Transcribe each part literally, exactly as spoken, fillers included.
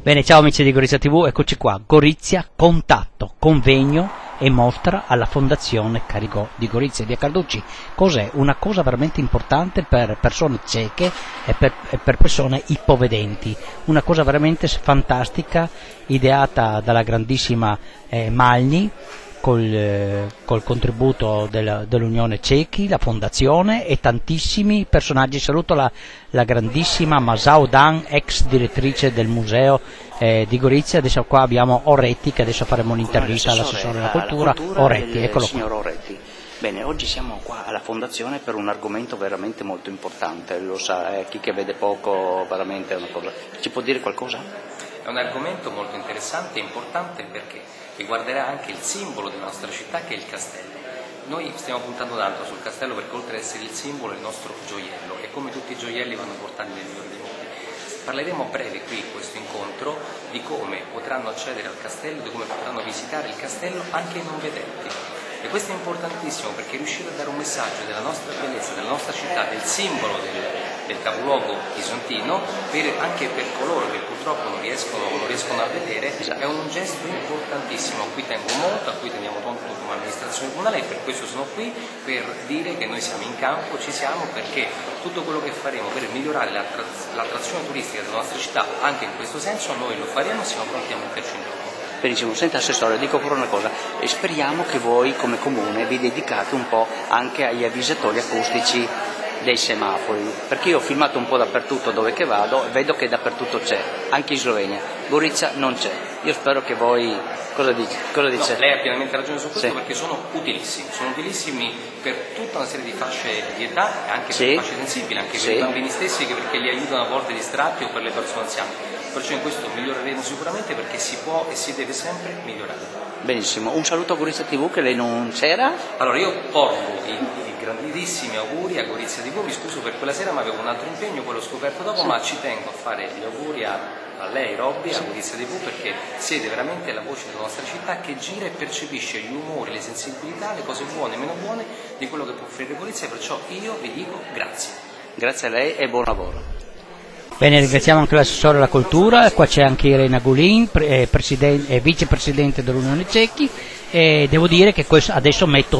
Bene, ciao amici di Gorizia tivù, eccoci qua, Gorizia, contatto, convegno e mostra alla Fondazione Carigò di Gorizia via Carducci. Cos'è? Una cosa veramente importante per persone cieche e per, e per persone ipovedenti, una cosa veramente fantastica, ideata dalla grandissima eh, Magni, Col, eh, col contributo del, dell'Unione Cechi, la Fondazione e tantissimi personaggi. Saluto la, la grandissima Masao Dan, ex direttrice del Museo eh, di Gorizia. Adesso qua abbiamo Oretti, che adesso faremo un'intervista all'assessore della cultura. cultura Oretti, eccolo signor qua. Oretti. Bene, oggi siamo qua alla Fondazione per un argomento veramente molto importante, lo sa, eh, chi che vede poco veramente è una cosa. Ci può dire qualcosa? È un argomento molto interessante e importante perché riguarderà anche il simbolo della nostra città, che è il castello. Noi stiamo puntando tanto sul castello perché oltre ad essere il simbolo è il nostro gioiello e come tutti i gioielli vanno portati nel migliore dei modi. Parleremo a breve qui in questo incontro di come potranno accedere al castello, di come potranno visitare il castello anche i non vedenti. E questo è importantissimo perché riuscire a dare un messaggio della nostra bellezza, della nostra città, del simbolo del, del capoluogo bisontino, per, anche per coloro che purtroppo non riescono, non riescono a vedere, è un gesto importantissimo a cui tengo molto, a cui teniamo molto come amministrazione comunale e per questo sono qui per dire che noi siamo in campo, ci siamo perché tutto quello che faremo per migliorare l'attra- l'attrazione turistica della nostra città, anche in questo senso, noi lo faremo, siamo pronti a metterci in gioco. Benissimo, senta Assessore, dico pure una cosa, e speriamo che voi come Comune vi dedicate un po' anche agli avvisatori acustici dei semafori, perché io ho filmato un po' dappertutto dove che vado e vedo che dappertutto c'è, anche in Slovenia, Gorizia non c'è. Io spero che voi, cosa dice? Cosa dice? No, lei ha pienamente ragione su questo, sì. Perché sono utilissimi, sono utilissimi per tutta una serie di fasce di età, anche sì. per fasce sensibili, anche sì. per i bambini stessi, perché li aiutano a volte distratti o per le persone anziane. Perciò in questo miglioreremo sicuramente perché si può e si deve sempre migliorare. Benissimo, un saluto a Gorizia tivù che lei non c'era. Allora io porto i, i grandissimi auguri a Gorizia tivù, mi scuso per quella sera ma avevo un altro impegno, poi l'ho scoperto dopo, sì. Ma ci tengo a fare gli auguri a, a lei Robby, sì. A Gorizia tivù perché siete veramente la voce della nostra città che gira e percepisce gli umori, le sensibilità, le cose buone e meno buone di quello che può offrire Gorizia, perciò io vi dico grazie. Grazie a lei e buon lavoro. Bene, ringraziamo anche l'assessore della cultura, qua c'è anche Irena Gulin, pre- eh, vicepresidente dell'Unione Cechi, e devo dire che questo, adesso metto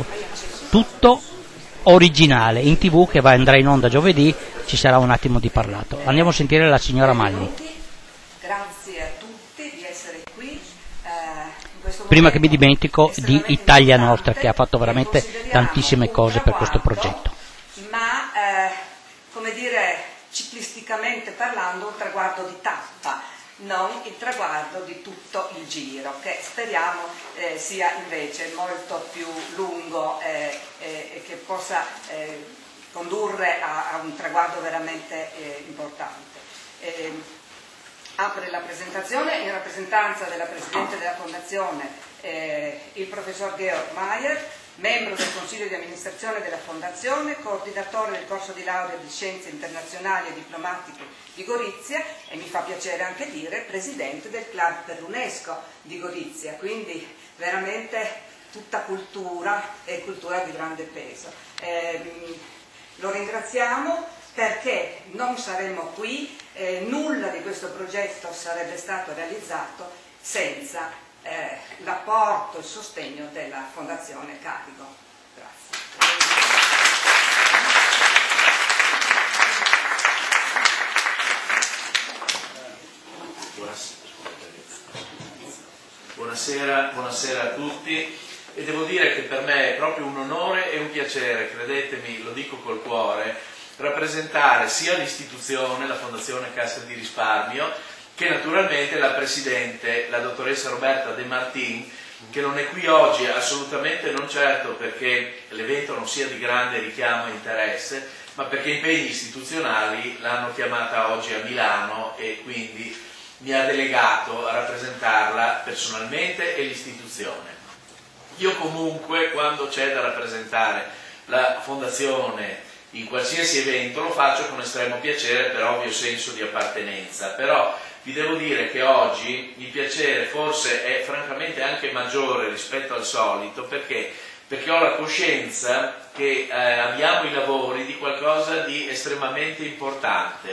tutto originale in tv che va, andrà in onda giovedì, ci sarà un attimo di parlato. Andiamo a sentire la signora Magni. Grazie a tutti di essere qui. Eh, in questo Prima che mi dimentico di Italia Nostra che ha fatto veramente tantissime cose per questo progetto. Ma eh, come dire, ciclisticamente parlando, un traguardo di tappa, non il traguardo di tutto il giro, che speriamo eh, sia invece molto più lungo eh, eh, e che possa eh, condurre a, a un traguardo veramente eh, importante. Eh, apre la presentazione in rappresentanza della Presidente della Fondazione, eh, il professor Georg Mayer, membro del Consiglio di amministrazione della Fondazione, coordinatore del corso di laurea di Scienze Internazionali e Diplomatiche di Gorizia e mi fa piacere anche dire presidente del Club per l'UNESCO di Gorizia, quindi veramente tutta cultura e cultura di grande peso. Eh, lo ringraziamo perché non saremmo qui, eh, nulla di questo progetto sarebbe stato realizzato senza Eh, l'apporto e il sostegno della Fondazione Carigò. Grazie. Buonasera, buonasera a tutti e devo dire che per me è proprio un onore e un piacere, credetemi, lo dico col cuore, rappresentare sia l'istituzione, la Fondazione Cassa di Risparmio, che naturalmente la Presidente, la dottoressa Roberta De Martin, che non è qui oggi assolutamente non certo perché l'evento non sia di grande richiamo e interesse, ma perché impegni istituzionali l'hanno chiamata oggi a Milano e quindi mi ha delegato a rappresentarla personalmente e l'istituzione. Io comunque, quando c'è da rappresentare la Fondazione in qualsiasi evento, lo faccio con estremo piacere per ovvio senso di appartenenza, però vi devo dire che oggi il piacere forse è francamente anche maggiore rispetto al solito perché, perché ho la coscienza che eh, abbiamo i lavori di qualcosa di estremamente importante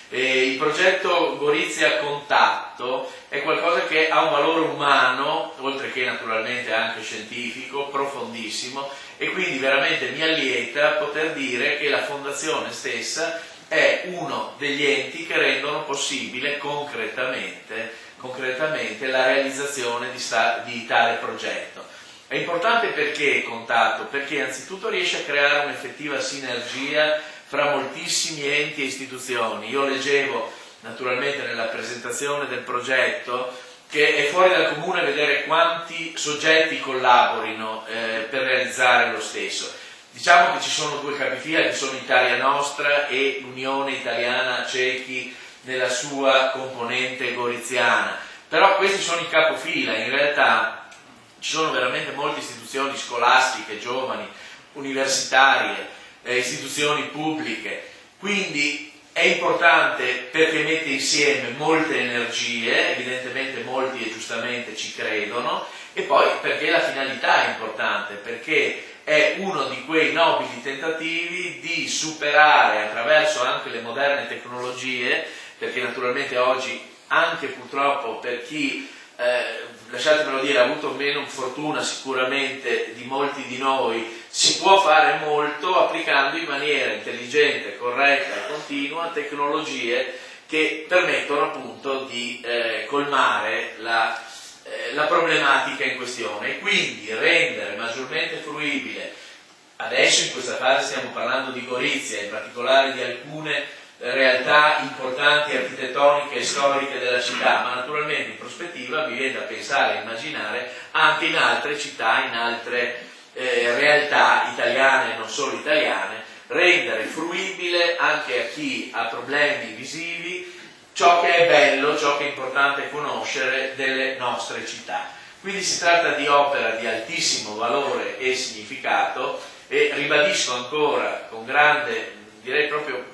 Eh, il progetto Gorizia Contatto è qualcosa che ha un valore umano, oltre che naturalmente anche scientifico, profondissimo, e quindi veramente mi allieta poter dire che la fondazione stessa è uno degli enti che rendono possibile concretamente, concretamente la realizzazione di, sta, di tale progetto. È importante perché Contatto? Perché anzitutto riesce a creare un'effettiva sinergia fra moltissimi enti e istituzioni. Io leggevo naturalmente nella presentazione del progetto che è fuori dal comune vedere quanti soggetti collaborino eh, per realizzare lo stesso. Diciamo che ci sono due capifila che sono Italia Nostra e l'Unione Italiana Cechi nella sua componente goriziana, però questi sono i capofila. In realtà ci sono veramente molte istituzioni scolastiche, giovani, universitarie, eh, istituzioni pubbliche, quindi è importante perché mette insieme molte energie, evidentemente molti e giustamente ci credono, e poi perché la finalità è importante, perché è uno di quei nobili tentativi di superare attraverso anche le moderne tecnologie, perché naturalmente oggi anche purtroppo per chi, eh, lasciatemelo dire, ha avuto meno fortuna sicuramente di molti di noi, si può fare molto applicando in maniera intelligente, corretta e continua tecnologie che permettono appunto di eh, colmare la, eh, la problematica in questione e quindi rendere maggiormente fruibile. Adesso in questa fase stiamo parlando di Gorizia, in particolare di alcune realtà importanti architettoniche e storiche della città, ma naturalmente in prospettiva mi viene da pensare e immaginare anche in altre città, in altre eh, realtà italiane e non solo italiane, rendere fruibile anche a chi ha problemi visivi ciò che è bello, ciò che è importante conoscere delle nostre città. Quindi si tratta di opera di altissimo valore e significato e ribadisco ancora con grande, direi proprio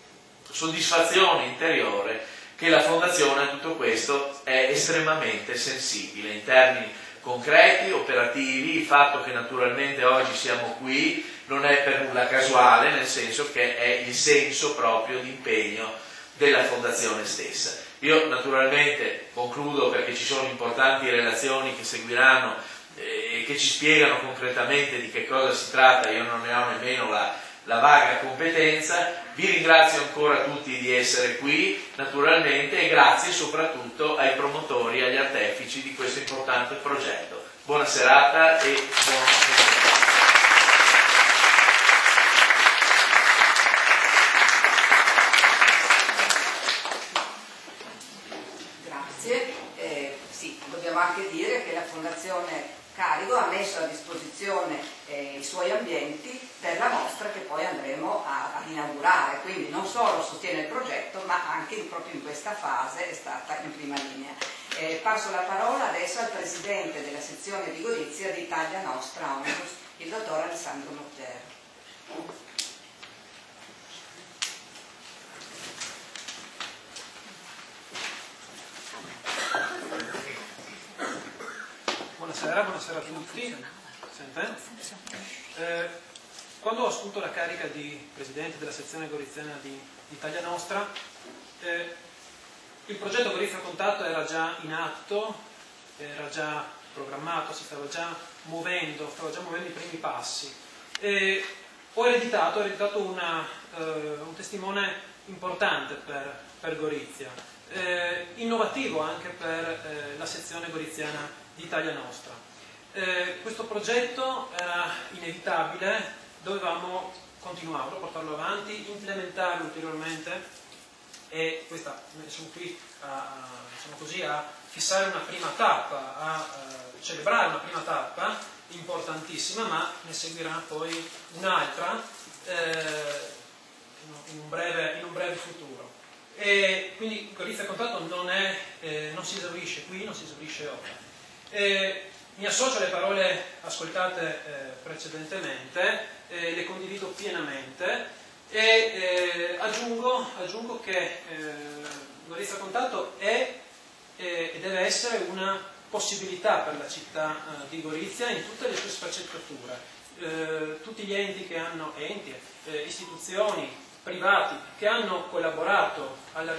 soddisfazione interiore, che la Fondazione a tutto questo è estremamente sensibile in termini concreti, operativi. Il fatto che naturalmente oggi siamo qui non è per nulla casuale, nel senso che è il senso proprio di impegno della Fondazione stessa. Io naturalmente concludo perché ci sono importanti relazioni che seguiranno e eh, che ci spiegano concretamente di che cosa si tratta. Io non ne ho nemmeno la la vaga competenza. Vi ringrazio ancora tutti di essere qui naturalmente e grazie soprattutto ai promotori e agli artefici di questo importante progetto. Buona serata e buon Grazie. Eh, sì, dobbiamo anche dire che la Fondazione Carigo ha messo a disposizione eh, i suoi ambienti per la mostra che poi andremo a, ad inaugurare, quindi non solo sostiene il progetto ma anche proprio in questa fase è stata in prima linea. Eh, passo la parola adesso al Presidente della sezione di Gorizia di Italia Nostra Omnibus, il dottor Alessandro Mottero. Buonasera, buonasera a tutti. Sente? Eh, quando ho assunto la carica di Presidente della sezione goriziana di Italia Nostra, eh, il progetto Gorizia Contatto era già in atto, era già programmato, si stava già muovendo, stava già muovendo i primi passi. E ho ereditato, ho ereditato una, eh, un testimone importante per, per Gorizia, eh, innovativo anche per eh, la sezione goriziana di Italia Nostra. Eh, questo progetto era inevitabile, dovevamo continuarlo, portarlo avanti, implementarlo ulteriormente e questa, sono qui a, diciamo così, a fissare una prima tappa, a, a celebrare una prima tappa importantissima, ma ne seguirà poi un'altra eh, in, un breve, in un breve futuro. E quindi Gorizia Contatto non, è, eh, non si esaurisce qui, non si esaurisce ora. Eh, mi associo alle parole ascoltate eh, precedentemente, eh, le condivido pienamente e eh, aggiungo, aggiungo che eh, Gorizia Contatto è eh, e deve essere una possibilità per la città eh, di Gorizia in tutte le sue sfaccettature. Eh, tutti gli enti che hanno, enti, eh, istituzioni, privati che hanno collaborato alla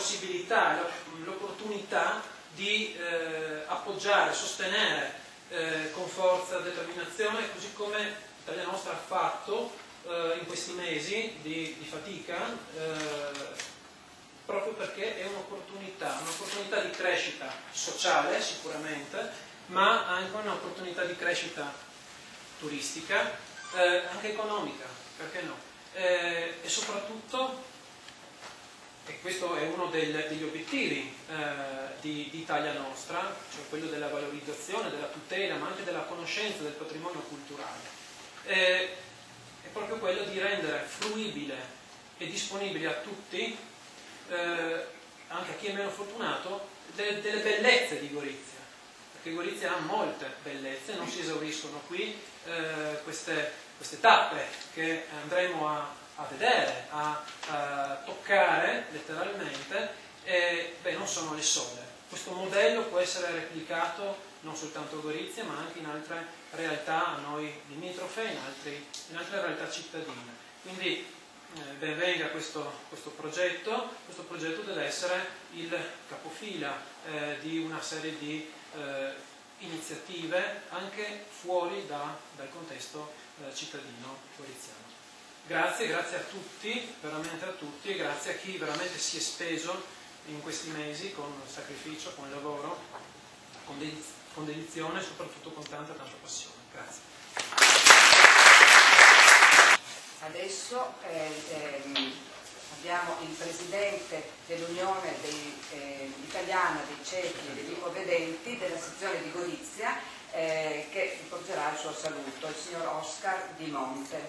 possibilità, l'opportunità di eh, appoggiare, sostenere eh, con forza, determinazione, così come Italia Nostra ha fatto eh, in questi mesi di, di fatica, eh, proprio perché è un'opportunità, un'opportunità di crescita sociale sicuramente, ma anche un'opportunità di crescita turistica, eh, anche economica, perché no? Eh, e soprattutto, e questo è uno del, degli obiettivi eh, di, di Italia Nostra, cioè quello della valorizzazione, della tutela, ma anche della conoscenza del patrimonio culturale, eh, è proprio quello di rendere fruibile e disponibile a tutti, eh, anche a chi è meno fortunato, delle, delle bellezze di Gorizia, perché Gorizia ha molte bellezze, non si esauriscono qui, eh, queste, queste tappe che andremo a, a vedere, a, a toccare letteralmente, e, beh, non sono le sole. Questo modello può essere replicato non soltanto a Gorizia, ma anche in altre realtà a noi limitrofe, in, altri, in altre realtà cittadine. Quindi eh, ben venga questo, questo progetto. Questo progetto deve essere il capofila eh, di una serie di eh, iniziative anche fuori da, dal contesto eh, cittadino goriziano. Grazie, grazie a tutti, veramente a tutti, e grazie a chi veramente si è speso in questi mesi con sacrificio, con lavoro, con, dediz- con dedizione e soprattutto con tanta, tanta passione. Grazie. Adesso eh, ehm, abbiamo il presidente dell'Unione dei, eh, Italiana dei Ciechi e degli Ipovedenti della sezione di Gorizia eh, che vi porgerà il suo saluto, il signor Oscar Di Monte.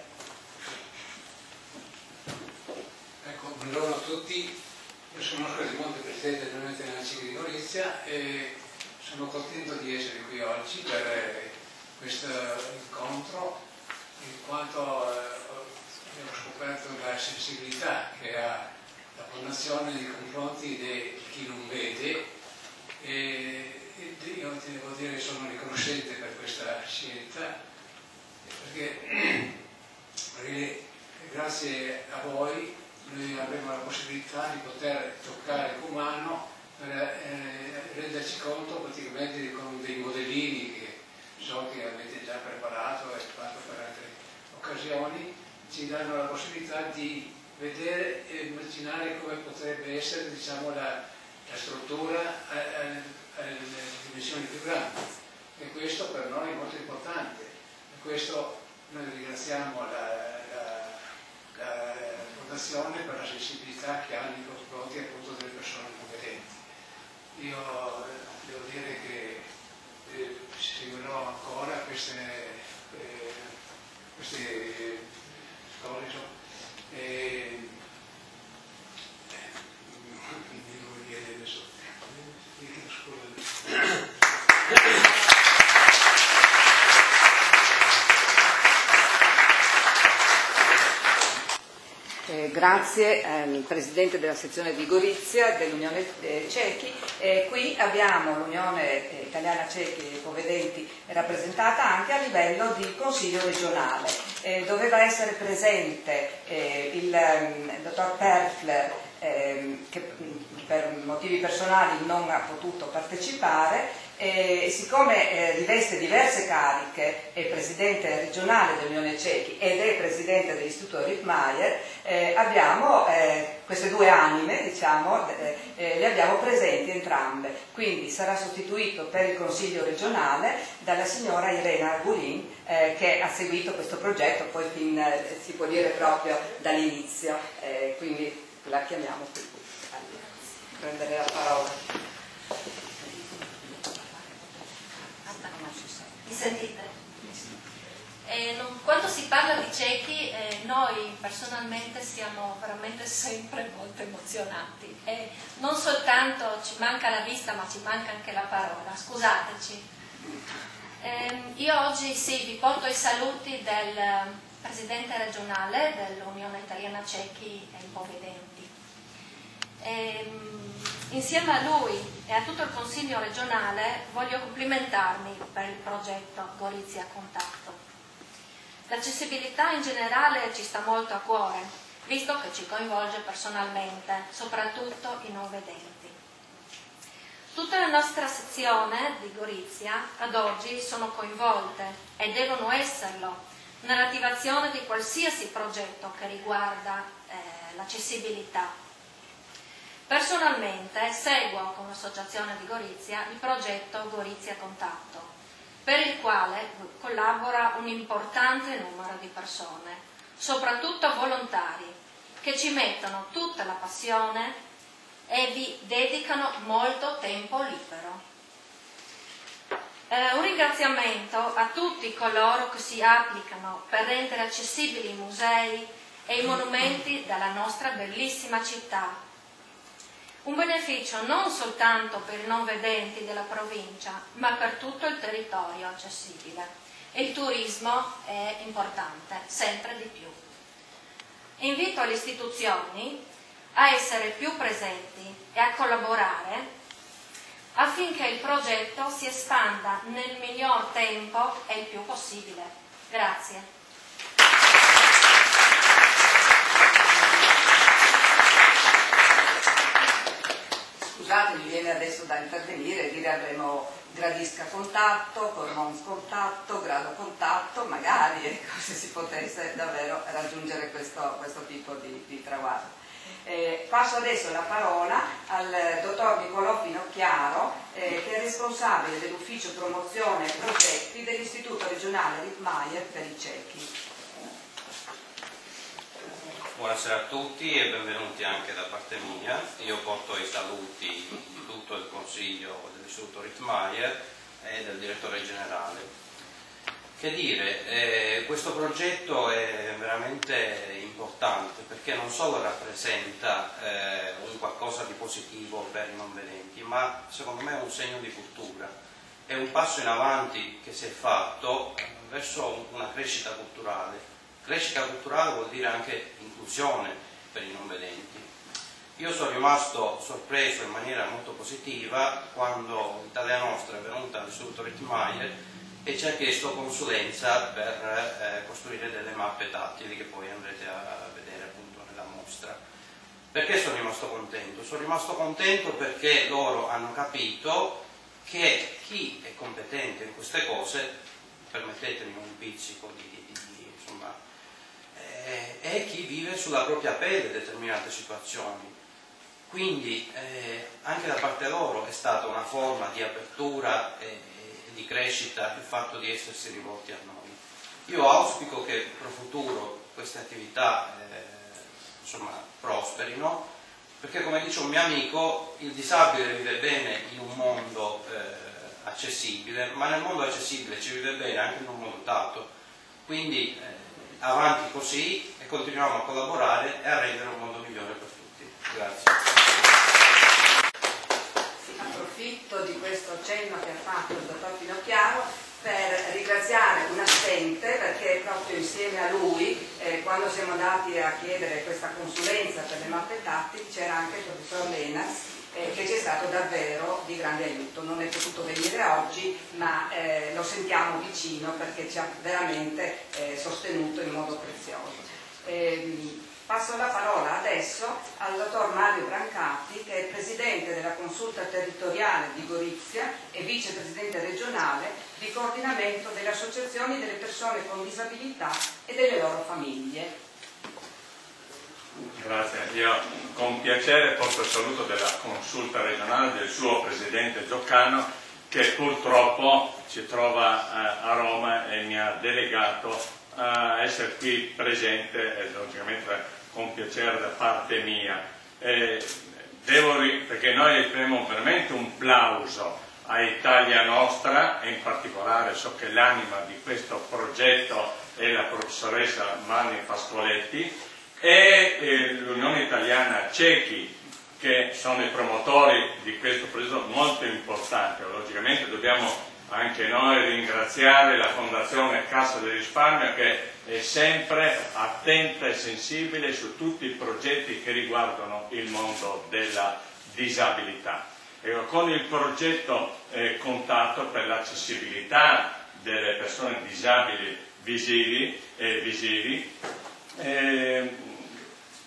Ecco, buongiorno a tutti. Io sono Oscar Di Monte, presidente dell'Unione Italiana dei Ciechi di Gorizia, e sono contento di essere qui oggi per questo incontro, in quanto eh, abbiamo scoperto la sensibilità che ha la Fondazione nei confronti di chi non vede, e, e io devo dire che sono riconoscente per questa scelta, perché, perché grazie a voi noi avremo la possibilità di poter toccare con mano per eh, renderci conto praticamente con dei modellini che so che avete già preparato e fatto per altre occasioni, ci danno la possibilità di vedere e immaginare come potrebbe essere, diciamo, la, la struttura alle dimensioni più grandi, e questo per noi è molto importante, e questo noi ringraziamo la, la, la Fondazione per la sensibilità che ha nei confronti appunto delle persone non vedenti. Io eh, devo dire che eh, seguirò ancora queste, eh, queste storie, insomma, e mi devo dire adesso, mi chiedo scusa. Eh, grazie al Presidente della sezione di Gorizia dell'Unione eh, Ciechi. Eh, qui abbiamo l'Unione Italiana Ciechi e Ipovedenti rappresentata anche a livello di Consiglio regionale. Eh, doveva essere presente eh, il, il dottor Perfler, eh, che per motivi personali non ha potuto partecipare, e siccome eh, riveste diverse cariche, è presidente regionale dell'Unione Ciechi ed è presidente dell'Istituto Rittmeyer, eh, abbiamo eh, queste due anime, diciamo, eh, eh, le abbiamo presenti entrambe. Quindi sarà sostituito per il Consiglio regionale dalla signora Irena Argulin, eh, che ha seguito questo progetto poi fin, eh, si può dire proprio dall'inizio, eh, quindi la chiamiamo qui a prendere la parola. Mi sentite? Eh, non, quando si parla di ciechi, eh, noi personalmente siamo veramente sempre molto emozionati. E non soltanto ci manca la vista, ma ci manca anche la parola. Scusateci. Eh, io oggi sì, vi porto i saluti del presidente regionale dell'Unione Italiana Ciechi e Ipovedenti. Eh, Insieme a lui e a tutto il Consiglio regionale voglio complimentarmi per il progetto Gorizia a Contatto. L'accessibilità in generale ci sta molto a cuore visto che ci coinvolge personalmente, soprattutto i non vedenti. Tutte le nostre sezioni di Gorizia ad oggi sono coinvolte e devono esserlo nell'attivazione di qualsiasi progetto che riguarda eh, l'accessibilità. Personalmente seguo con l'associazione di Gorizia il progetto Gorizia Contatto, per il quale collabora un importante numero di persone, soprattutto volontari, che ci mettono tutta la passione e vi dedicano molto tempo libero. Eh, un ringraziamento a tutti coloro che si applicano per rendere accessibili i musei e i monumenti della nostra bellissima città. Un beneficio non soltanto per i non vedenti della provincia, ma per tutto il territorio accessibile. E il turismo è importante, sempre di più. Invito le istituzioni a essere più presenti e a collaborare affinché il progetto si espanda nel miglior tempo e il più possibile. Grazie. Scusate, mi viene adesso da intervenire e dire avremo gradisca contatto, Cormons contatto, grado contatto, magari, ecco, se si potesse davvero raggiungere questo, questo tipo di, di traguardo. Eh, passo adesso la parola al dottor Nicolò Finocchiaro, eh, che è responsabile dell'ufficio promozione e progetti dell'Istituto regionale Rittmeyer per i ciechi. Buonasera a tutti e benvenuti anche da parte mia. Io porto i saluti di tutto il Consiglio dell'Istituto Rittmeyer e del Direttore Generale. Che dire, eh, questo progetto è veramente importante perché non solo rappresenta eh, un qualcosa di positivo per i non vedenti, ma secondo me è un segno di cultura. È un passo in avanti che si è fatto verso una crescita culturale. Crescita culturale vuol dire anche inclusione per i non vedenti. Io sono rimasto sorpreso in maniera molto positiva quando Italia Nostra è venuta all'Istituto Rittmeyer e ci ha chiesto consulenza per eh, costruire delle mappe tattili che poi andrete a vedere appunto nella mostra. Perché sono rimasto contento? Sono rimasto contento perché loro hanno capito che chi è competente in queste cose, permettetemi un pizzico di, di, di insomma, eh, è chi vive sulla propria pelle determinate situazioni. Quindi eh, anche da parte loro è stata una forma di apertura e di crescita il fatto di essersi rivolti a noi. Io auspico che pro futuro queste attività eh, insomma, prosperino, perché come dice un mio amico, il disabile vive bene in un mondo eh, accessibile, ma nel mondo accessibile ci vive bene anche in un mondo dato. Quindi eh, avanti così e continuiamo a collaborare e a rendere un mondo migliore per tutti. Grazie. Approfitto di questo cenno che ha fatto il dottor Finocchiaro per ringraziare un assente, perché proprio insieme a lui eh, quando siamo andati a chiedere questa consulenza per le mappe tattili c'era anche il professor Lenas eh, che ci è stato davvero di grande aiuto. Non è potuto venire oggi, ma eh, lo sentiamo vicino perché ci ha veramente eh, sostenuto in modo prezioso. Eh, Passo la parola adesso al dottor Mario Brancati, che è il presidente della consulta territoriale di Gorizia e vicepresidente regionale di coordinamento delle associazioni delle persone con disabilità e delle loro famiglie. Grazie, io con piacere porto il saluto della consulta regionale del suo presidente Gioccano, che purtroppo si trova a Roma e mi ha delegato a essere qui presente e logicamente con piacere da parte mia. Eh, devo, perché noi esprimiamo veramente un plauso a Italia Nostra e in particolare so che l'anima di questo progetto è la professoressa Mani Pascoletti e eh, l'Unione Italiana Ciechi, che sono i promotori di questo progetto molto importante. Logicamente dobbiamo anche noi ringraziare la Fondazione Cassa del Risparmio, che è sempre attenta e sensibile su tutti i progetti che riguardano il mondo della disabilità. E con il progetto eh, Contatto per l'accessibilità delle persone disabili visivi, eh, visivi eh,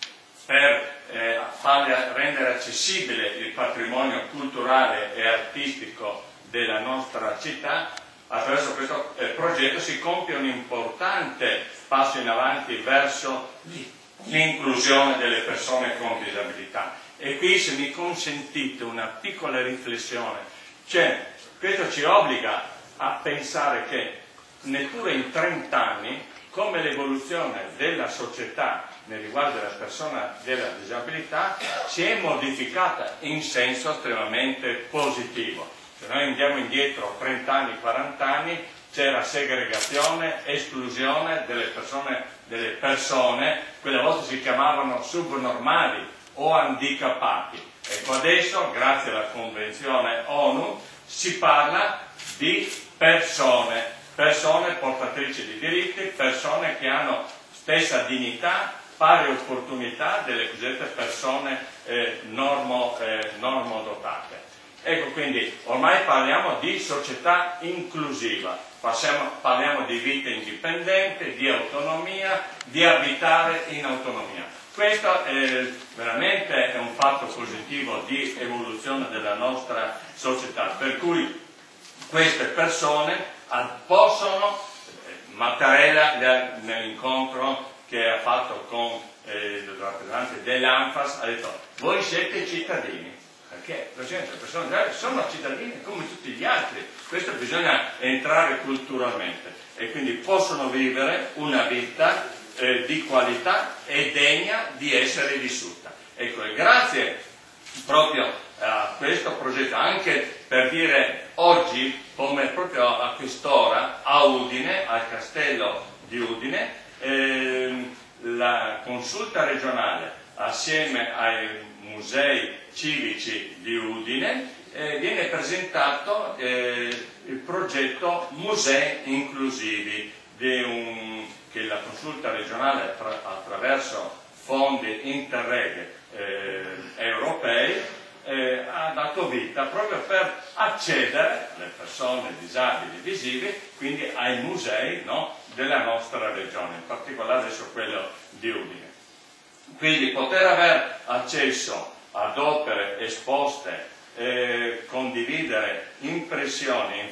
per eh, fare, rendere accessibile il patrimonio culturale e artistico della nostra città. Attraverso questo eh, progetto si compie un importante passo in avanti verso l'inclusione delle persone con disabilità. E qui, se mi consentite una piccola riflessione, cioè questo ci obbliga a pensare che neppure in trent'anni, come l'evoluzione della società nel riguardo della persona della disabilità, si è modificata in senso estremamente positivo. Se noi andiamo indietro trenta anni, quaranta anni, c'era segregazione, esclusione delle persone, delle persone, quelle volte si chiamavano subnormali o handicappati. Ecco, adesso, grazie alla Convenzione ONU, si parla di persone, persone portatrici di diritti, persone che hanno stessa dignità, pari opportunità delle cosiddette persone eh, normo, eh, normodotate. Ecco, quindi ormai parliamo di società inclusiva, Passiamo, parliamo di vita indipendente, di autonomia, di abitare in autonomia. Questo è veramente è un fatto positivo di evoluzione della nostra società, per cui queste persone possono, Mattarella nell'incontro che ha fatto con eh, il rappresentante dell'ANFAS ha detto: voi siete cittadini, perché le persone sono cittadini come tutti gli altri, questo bisogna entrare culturalmente e quindi possono vivere una vita eh, di qualità e degna di essere vissuta. Ecco, e grazie proprio a questo progetto, anche per dire oggi, come proprio a quest'ora, a Udine, al castello di Udine, ehm, la consulta regionale assieme ai musei civici di Udine eh, viene presentato eh, il progetto Musei Inclusivi di un, che la consulta regionale attra, attraverso fondi Interreg eh, europei eh, ha dato vita proprio per accedere alle persone disabili e visive, quindi ai musei, no, della nostra regione, in particolare adesso quello di Udine. Quindi poter avere accesso ad opere esposte, eh, condividere impressioni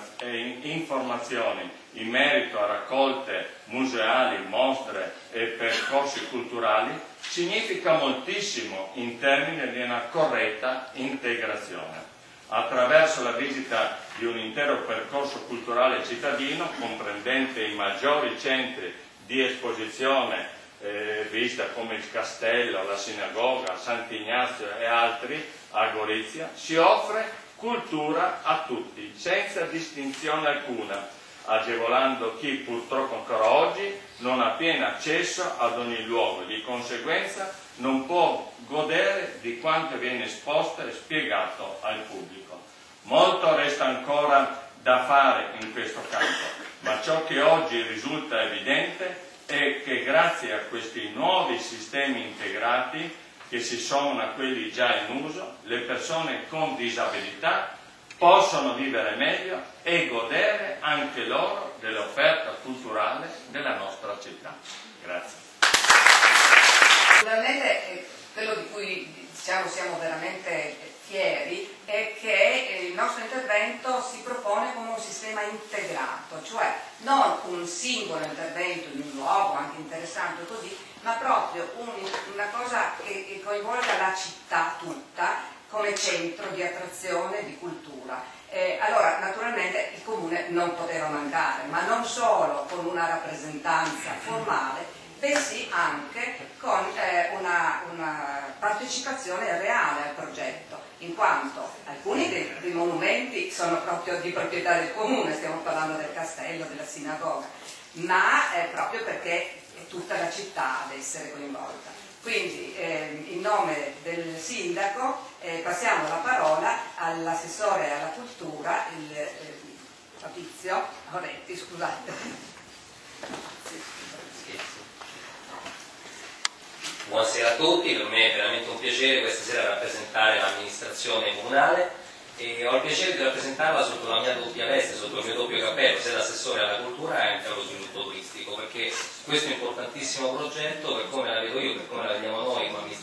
e informazioni in merito a raccolte museali, mostre e percorsi culturali, significa moltissimo in termini di una corretta integrazione. Attraverso la visita di un intero percorso culturale cittadino, comprendente i maggiori centri di esposizione Eh, vista come il castello, la sinagoga, Sant'Ignazio e altri a Gorizia, si offre cultura a tutti, senza distinzione alcuna, agevolando chi purtroppo ancora oggi non ha pieno accesso ad ogni luogo, di conseguenza non può godere di quanto viene esposto e spiegato al pubblico. Molto resta ancora da fare in questo campo, ma ciò che oggi risulta evidente è che grazie a questi nuovi sistemi integrati che si sommano a quelli già in uso, le persone con disabilità possono vivere meglio e godere anche loro dell'offerta culturale della nostra città. Grazie. Naturalmente quello di cui diciamo siamo veramente fieri è che il nostro intervento si propone come un sistema integrato, cioè non un singolo intervento in un luogo anche interessante così, ma proprio un, una cosa che, che coinvolga la città tutta come centro di attrazione, di cultura. Eh, allora naturalmente il comune non poteva mancare, ma non solo con una rappresentanza formale, bensì anche con eh, una, una partecipazione reale al progetto, in quanto alcuni dei, dei monumenti sono proprio di proprietà del comune, stiamo parlando del castello, della sinagoga, ma eh, proprio perché è tutta la città ad essere coinvolta. Quindi eh, in nome del sindaco eh, passiamo la parola all'assessore alla cultura, il eh, Fabrizio Oretti, scusate. Buonasera a tutti, per me è veramente un piacere questa sera rappresentare l'amministrazione comunale e ho il piacere di rappresentarla sotto la mia doppia veste, sotto il mio doppio cappello, sia l'assessore alla cultura e anche allo sviluppo turistico, perché questo è un importantissimo progetto, per come la vedo io, per come la vediamo noi come amministrazione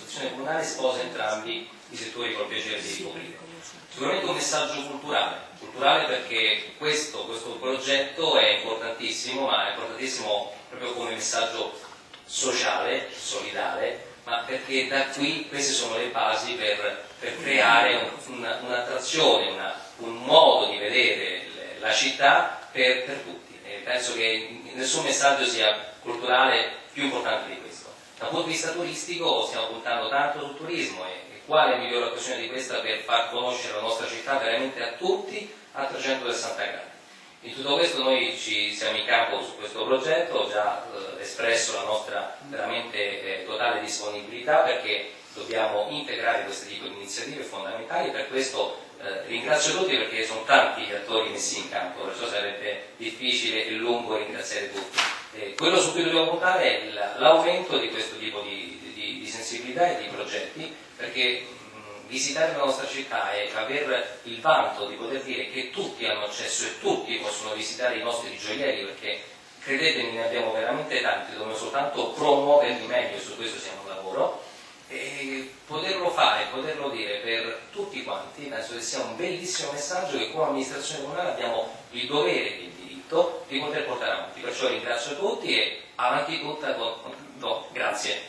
sposa entrambi i settori col piacere di ricoprire. Sicuramente un messaggio culturale, culturale perché questo, questo progetto è importantissimo, ma è importantissimo proprio come messaggio sociale, solidale, ma perché da qui queste sono le basi per, per creare un'attrazione, un una, un modo di vedere la città per, per tutti. E penso che nessun messaggio sia culturale più importante di questo. Dal punto di vista turistico stiamo puntando tanto sul turismo e, e quale migliore occasione di questa per far conoscere la nostra città veramente a tutti a trecentosessanta gradi. In tutto questo noi ci siamo in campo su questo progetto, ho già eh, espresso la nostra veramente eh, totale disponibilità perché dobbiamo integrare questo tipo di iniziative fondamentali. Per questo eh, ringrazio tutti perché sono tanti gli attori messi in campo, perciò sarebbe difficile e lungo ringraziare tutti. Eh, quello su cui dobbiamo puntare è l'aumento di questo tipo di, di, di sensibilità e di progetti, perché visitare la nostra città e aver il vanto di poter dire che tutti hanno accesso e tutti possono visitare i nostri gioielli, perché credetemi ne abbiamo veramente tanti, dobbiamo soltanto promuoverli meglio, su questo siamo un lavoro, e poterlo fare, poterlo dire per tutti quanti, penso che sia un bellissimo messaggio che come amministrazione comunale abbiamo il dovere e il diritto di poter portare avanti. Perciò ringrazio tutti e avanti tutta con... no, grazie.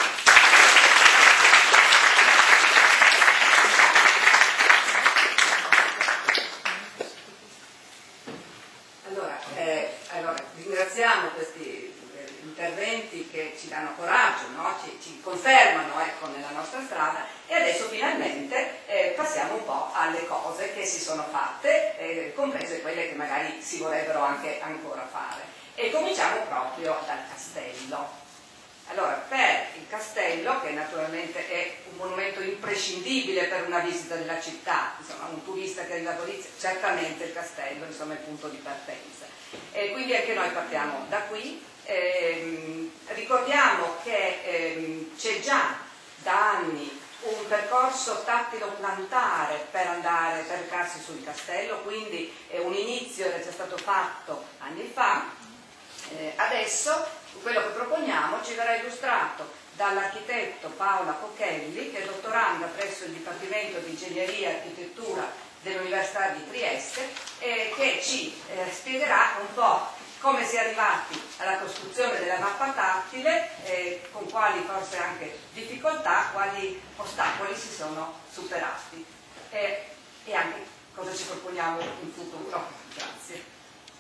Ringraziamo questi interventi che ci danno coraggio, no? ci, ci confermano ecco, nella nostra strada, e adesso finalmente eh, passiamo un po' alle cose che si sono fatte, eh, comprese quelle che magari si vorrebbero anche ancora fare. E cominciamo proprio dal castello. Allora, per il castello, che naturalmente è un monumento imprescindibile per una visita della città, insomma un turista che arriva a Gorizia, certamente il castello insomma, è il punto di partenza. E quindi anche noi partiamo da qui. Ehm, ricordiamo che ehm, c'è già da anni un percorso tattilo plantare per andare, per recarsi sul castello, quindi è un inizio che è già stato fatto anni fa. Eh, adesso quello che proponiamo ci verrà illustrato dall'architetto Paola Cocchelli, che è dottoranda presso il Dipartimento di Ingegneria e Architettura dell'Università di Trieste, eh, che ci eh, spiegherà un po' come si è arrivati alla costruzione della mappa tattile, eh, con quali forse anche difficoltà, quali ostacoli si sono superati eh, e anche cosa ci proponiamo in futuro. Grazie.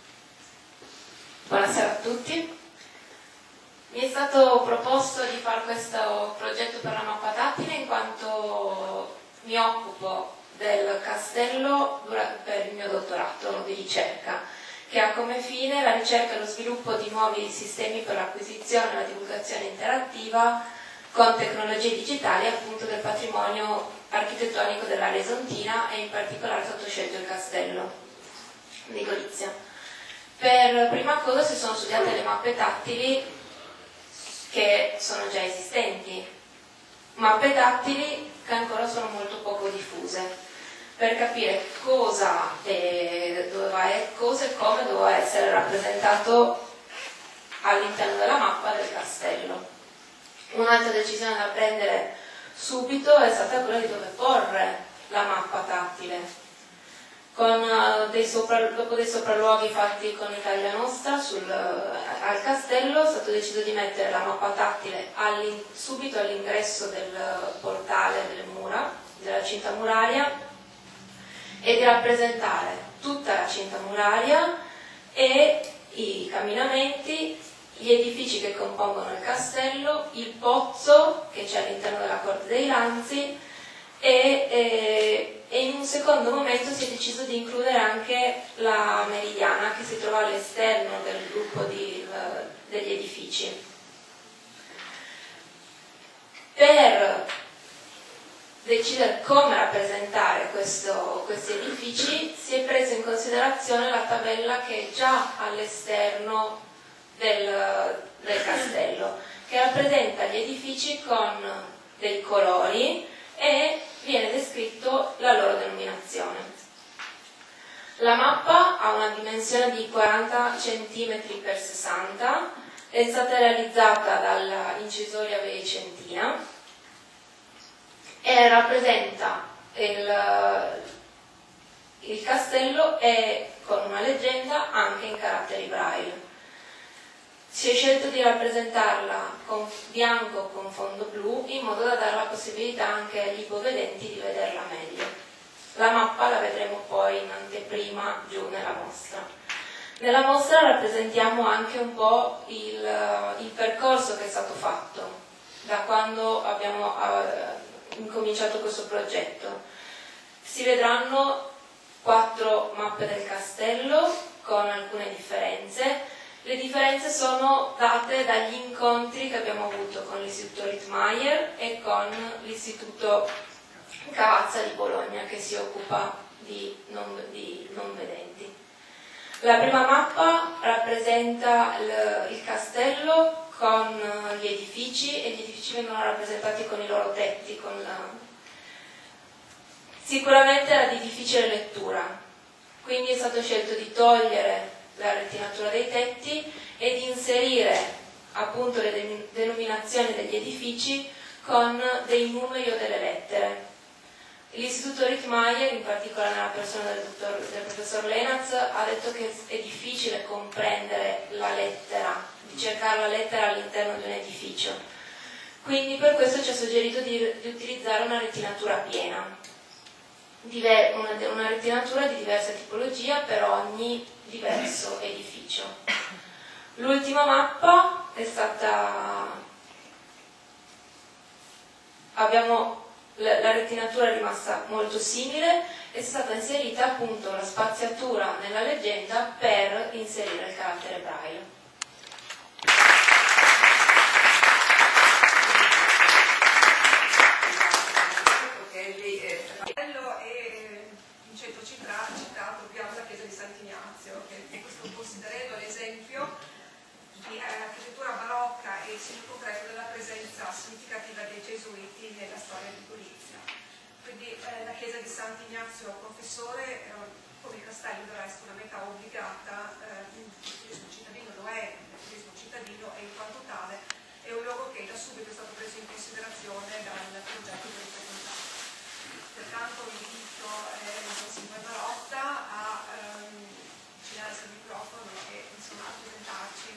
Buonasera a tutti. Mi è stato proposto di fare questo progetto per la mappa tattile in quanto mi occupo del castello per il mio dottorato di ricerca, che ha come fine la ricerca e lo sviluppo di nuovi sistemi per l'acquisizione e la divulgazione interattiva con tecnologie digitali appunto del patrimonio architettonico dell'area isontina e in particolare sotto scelto il castello di Gorizia. Per prima cosa si sono studiate le mappe tattili che sono già esistenti, mappe tattili che ancora sono molto poco diffuse, per capire cosa e, doveva, cosa e come doveva essere rappresentato all'interno della mappa del castello. Un'altra decisione da prendere subito è stata quella di dove porre la mappa tattile. Con, uh, dei sopra, dopo dei sopralluoghi fatti con Italia Nostra sul, uh, al castello è stato deciso di mettere la mappa tattile all'in, subito all'ingresso del portale delle mura, della cinta muraria, e di rappresentare tutta la cinta muraria e i camminamenti, gli edifici che compongono il castello, il pozzo che c'è all'interno della Corte dei Lanzi e, e, e in un secondo momento si è deciso di includere anche la meridiana che si trova all'esterno del gruppo di, uh, degli edifici. Per decidere come rappresentare questo, questi edifici si è presa in considerazione la tabella che è già all'esterno del, del castello, che rappresenta gli edifici con dei colori e viene descritto la loro denominazione. La mappa ha una dimensione di quaranta centimetri per sessanta, è stata realizzata dall'Incisoria Veicentina e rappresenta il, il castello e con una leggenda anche in caratteri braille. Si è scelto di rappresentarla con bianco con fondo blu in modo da dare la possibilità anche agli ipovedenti di vederla meglio. La mappa la vedremo poi in anteprima giù nella mostra. Nella mostra rappresentiamo anche un po' il, il percorso che è stato fatto da quando abbiamo uh, incominciato questo progetto. Si vedranno quattro mappe del castello con alcune differenze. Le differenze sono date dagli incontri che abbiamo avuto con l'Istituto Rittmeyer e con l'Istituto Cavazza di Bologna, che si occupa di non, di non vedenti. La prima mappa rappresenta il, il castello con gli edifici, e gli edifici vengono rappresentati con i loro tetti. Con la... Sicuramente era di difficile lettura, quindi è stato scelto di togliere la retinatura dei tetti e di inserire appunto le denominazioni degli edifici con dei numeri o delle lettere. L'Istituto Rittmeyer, in particolare nella persona del, dottor, del professor Lenaz, ha detto che è difficile comprendere la lettera, di cercare la lettera all'interno di un edificio. Quindi per questo ci ha suggerito di, di utilizzare una retinatura piena, una, una retinatura di diversa tipologia per ogni diverso edificio. L'ultima mappa è stata, abbiamo, la, la retinatura è rimasta molto simile, è stata inserita appunto la spaziatura nella leggenda per inserire il carattere braille. Vincenzo ha citato abbiamo la chiesa di Sant'Ignazio, che è questo considerendo l'esempio di architettura barocca e in concreto della presenza significativa dei gesuiti nella storia di Gorizia. Quindi eh, la chiesa di Sant'Ignazio Confessore, eh, come il castello del resto, una meta obbligata, eh, il turismo cittadino lo è, il turismo cittadino e in quanto tale è un luogo che da subito è stato preso in considerazione dal progetto di riproprietà. Pertanto invito eh, il signor Marotta a ehm, avvicinarsi al microfono e insomma a presentarci.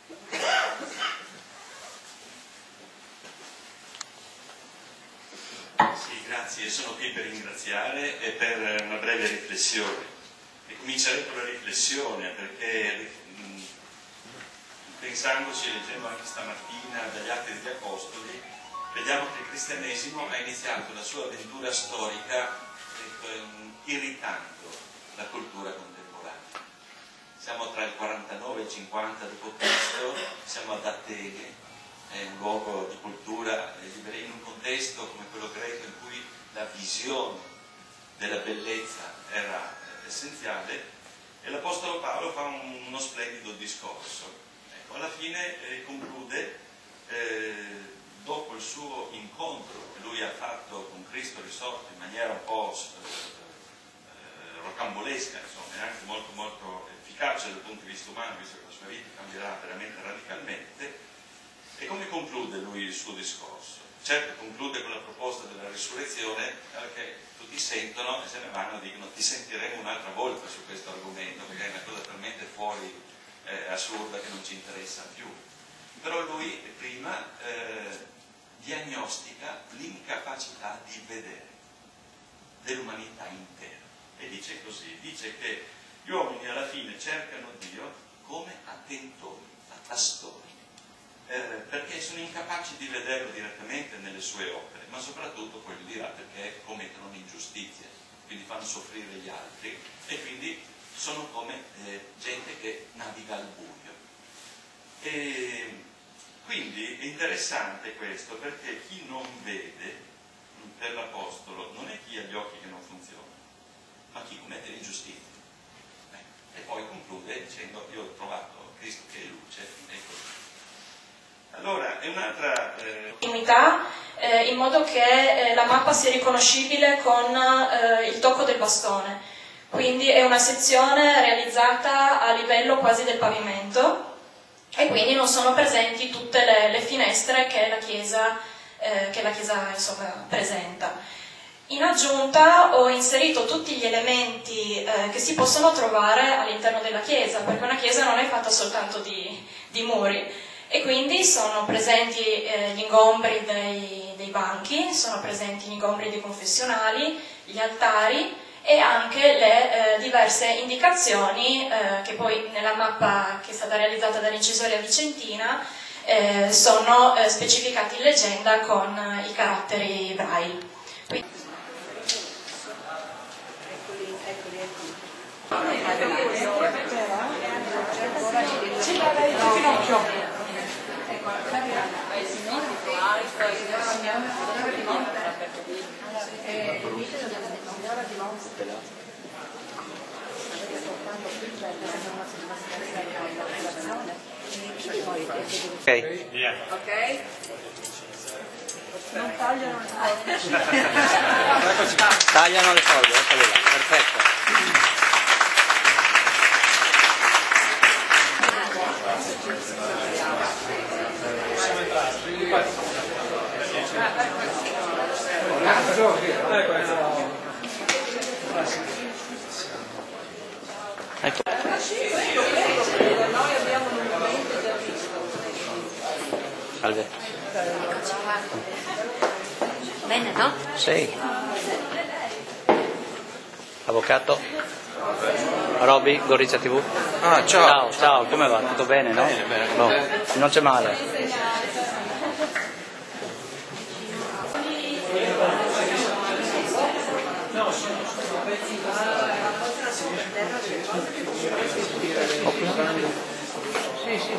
Sì, grazie, sono qui per ringraziare e per una breve riflessione. E comincerei con la riflessione perché mh, pensandoci, leggendo anche stamattina dagli Atti degli Apostoli, vediamo che il cristianesimo ha iniziato la sua avventura storica irritando la cultura contemporanea. Siamo tra il quarantanove e il cinquanta dopo Cristo, siamo ad Atene, è un luogo di cultura, in un contesto come quello greco in cui la visione della bellezza era essenziale, e l'Apostolo Paolo fa un, uno splendido discorso. Ecco, alla fine eh, conclude eh, dopo il suo incontro che lui ha fatto con Cristo risorto in maniera un po' eh, rocambolesca, insomma, e anche molto molto efficace dal punto di vista umano, visto che la sua vita cambierà veramente radicalmente. E come conclude lui il suo discorso? Certo, conclude con la proposta della risurrezione, perché tutti sentono e se ne vanno e dicono: ti sentiremo un'altra volta su questo argomento, perché è una cosa talmente fuori eh, assurda che non ci interessa più. Però lui prima eh, diagnostica l'incapacità di vedere dell'umanità intera e dice così, dice che gli uomini alla fine cercano Dio come a tentori, a pastori, eh, perché sono incapaci di vederlo direttamente nelle sue opere, ma soprattutto poi lo dirà perché commettono un'ingiustizia, quindi fanno soffrire gli altri e quindi sono come eh, gente che naviga al buio. E quindi è interessante questo, perché chi non vede per l'Apostolo non è chi ha gli occhi che non funzionano, ma chi commette l'ingiustizia. Eh, e poi conclude dicendo: io ho trovato Cristo che è luce, e così. Allora, è un'altra... Eh... Eh, in modo che eh, la mappa sia riconoscibile con eh, il tocco del bastone. Quindi è una sezione realizzata a livello quasi del pavimento, e quindi non sono presenti tutte le, le finestre che la chiesa eh, che la Chiesa insomma, presenta. In aggiunta ho inserito tutti gli elementi eh, che si possono trovare all'interno della Chiesa, perché una Chiesa non è fatta soltanto di, di muri, e quindi sono presenti eh, gli ingombri dei, dei banchi, sono presenti gli ingombri dei confessionali, gli altari e anche le eh, diverse indicazioni eh, che poi nella mappa che è stata realizzata dall'Incisoria Vicentina eh, sono eh, specificati in leggenda con eh, i caratteri Braille. Quindi... Ok. Ok? Non tagliano le foglie. Tagliano le foglie, eccole là, perfetto. Ecco. Salve. Bene, no? Sì. Avvocato. Roby, Gorizia tivù. Ah, ciao. Ciao, ciao, come va? Tutto bene, no? Bene, bene. No, non c'è male. Sì, sì, sì,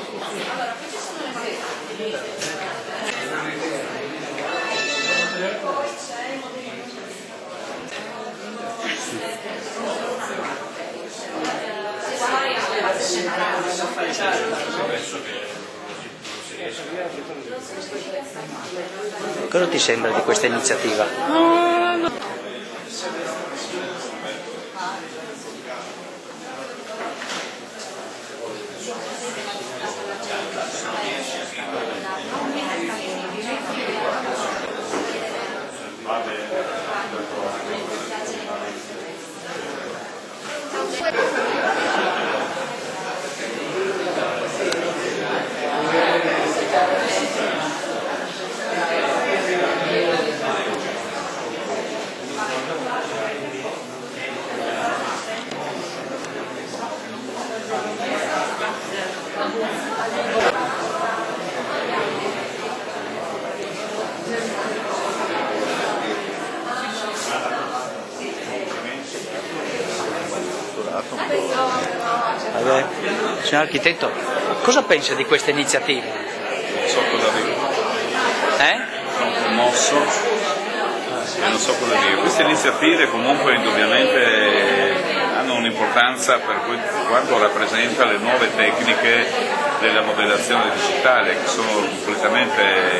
Cosa ti sembra di questa iniziativa? no, no. Vabbè. Signor architetto, cosa pensa di questa iniziativa? Non so cosa dire. Eh? Sono commosso e non so cosa dire. Queste iniziative comunque indubbiamente hanno un'importanza per quanto rappresenta le nuove tecniche della modellazione digitale, che sono completamente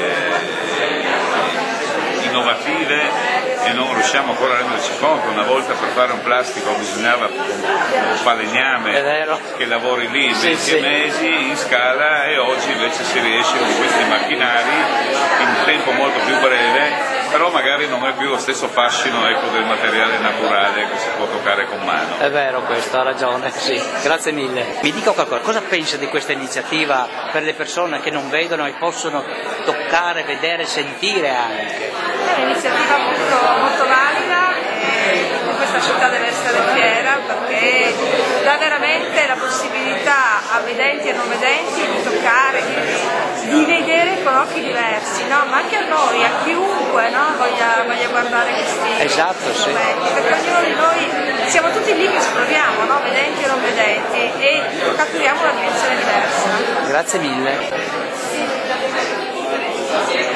innovative e non riusciamo ancora a renderci conto. Una volta per fare un plastico bisognava un falegname che lavori lì venti sì, sì. mesi in scala, e oggi invece si riesce con questi macchinari in un tempo molto più breve, però magari non è più lo stesso fascino, ecco, del materiale naturale che si può toccare con mano. È vero questo, ha ragione, sì. Grazie mille. Mi dica qualcosa, cosa pensa di questa iniziativa per le persone che non vedono e possono toccare, vedere, sentire anche? È un'iniziativa molto, molto valida e in questa città deve essere fiera, perché dà veramente la possibilità a vedenti e non vedenti di toccare, di, di vedere con occhi diversi, no? Ma anche a noi, a chiunque, no? voglia, voglia guardare questi esatto, sì. momenti, perché ognuno di noi siamo tutti lì che esploriamo, no? Vedenti e non vedenti, e catturiamo una dimensione diversa. Grazie mille.